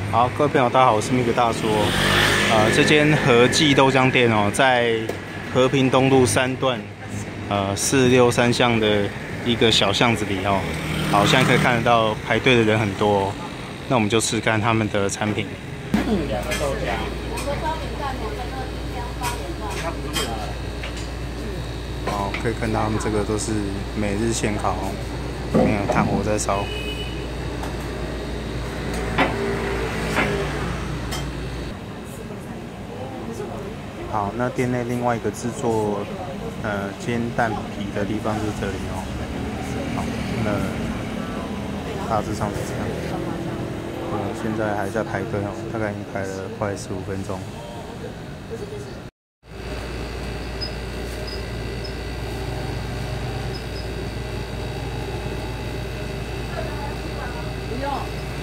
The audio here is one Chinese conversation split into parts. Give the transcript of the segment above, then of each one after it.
好，各位朋友，大家好，我是米格大叔。这间和记豆浆店哦，在和平东路3段463巷的一个小巷子里哦。好，现在可以看得到排队的人很多哦。那我们就试看他们的产品。 2个豆浆。 好，可以看到他们这个都是每日现烤哦，没有炭火在烧。 好，那店内另外一个制作煎蛋皮的地方就是这里哦。好，那大致上是这样。现在还在排队哦，大概已经排了快15分钟。 不用。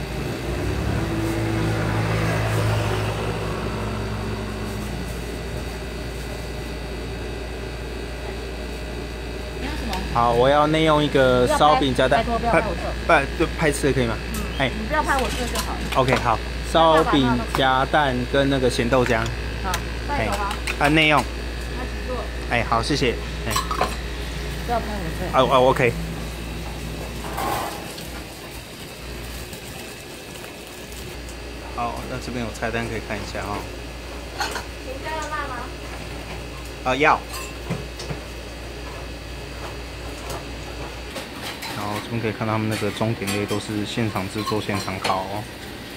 好，我要内用一个烧饼加蛋，拍吃的可以吗？ 哎，你不要拍我吃的就好了。 OK， 好，烧饼加蛋跟那个咸豆浆。 好，带走吗？ 内用。 那请坐。 哎，好，谢谢。哎， 不要拍我这。 OK。好，那这边有菜单可以看一下哦。 请加了辣吗？ 要。 然后这边可以看到他们那个中点类都是现场制作、现场烤哦。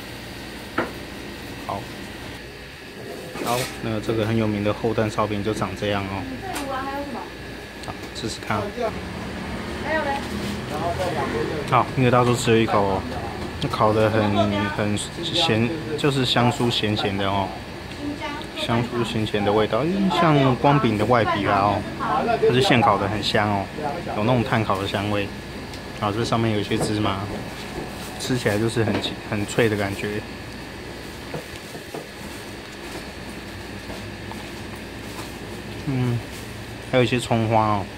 好，好，那这个很有名的厚蛋烧饼就长这样哦。 这炉啊，还有什么？ 好，试试看。 还有嘞。 好，那个大叔吃了一口哦，那烤得很咸，就是香酥咸咸的哦。香酥咸咸的味道，像光饼的外皮啦哦，它是现烤的，很香哦，有那种炭烤的香味。 好，这上面有一些芝麻，吃起来就是很脆的感觉。还有一些葱花哦，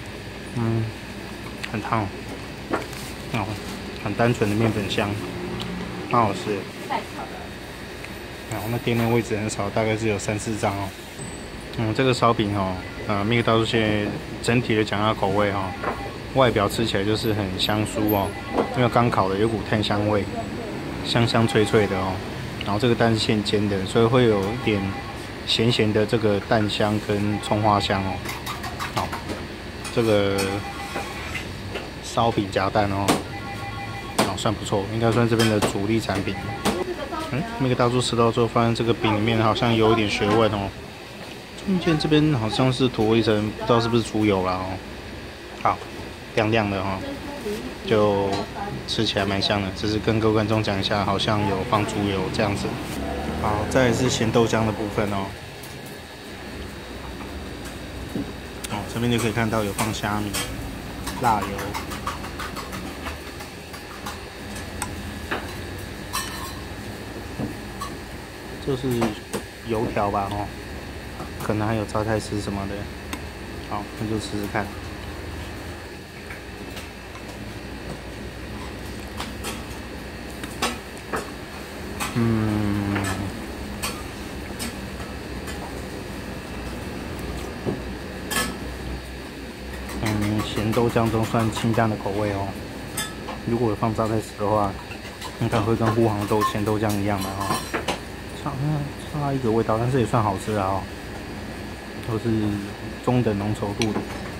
很烫哦，很单纯的面粉香，蛮好吃的。然后那店内位置很少，大概是有3、4张哦。这个烧饼哦，蜜个刀现在整体的讲它口味哦。 外表吃起来就是很香酥哦，因为刚烤的有股炭香味，香香脆脆的哦。然后这个蛋是现煎的，所以会有一点咸咸的这个蛋香跟葱花香哦。好，这个烧饼夹蛋哦，算不错，应该算这边的主力产品。那个大叔吃到之后，发现这个饼里面好像有一点学问哦。中间这边好像是涂一层，不知道是不是猪油啦哦。好。 亮亮的哈、就吃起来蛮香的。只是跟各位观众讲一下，好像有放猪油这样子。好，再来是咸豆浆的部分哦。这边就可以看到有放虾米、辣油。这是油条吧哦，可能还有招太师什么的。好，那就试试看。 咸豆浆中算清淡的口味哦。如果有放招太师的话，应该会跟护航豆咸豆浆一样的哦，差一个味道，但是也算好吃的哦，都是中等浓稠度的。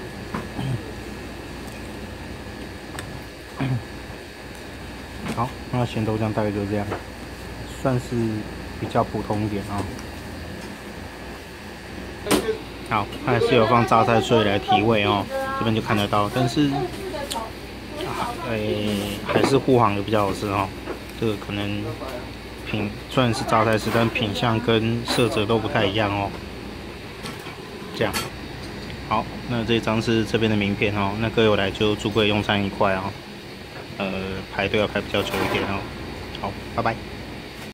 好，那咸豆浆大概就这样，算是比较普通一点啊。好，还是有放榨菜碎来提味哦，这边就看得到，但是还是护航的比较好吃哦。这个可能虽然是榨菜丝，但品相跟色泽都不太一样哦。这样，好，那这张是这边的名片哦，那各位有来就祝各位用餐愉快哦。排队要排比较久一点哦。好，拜拜。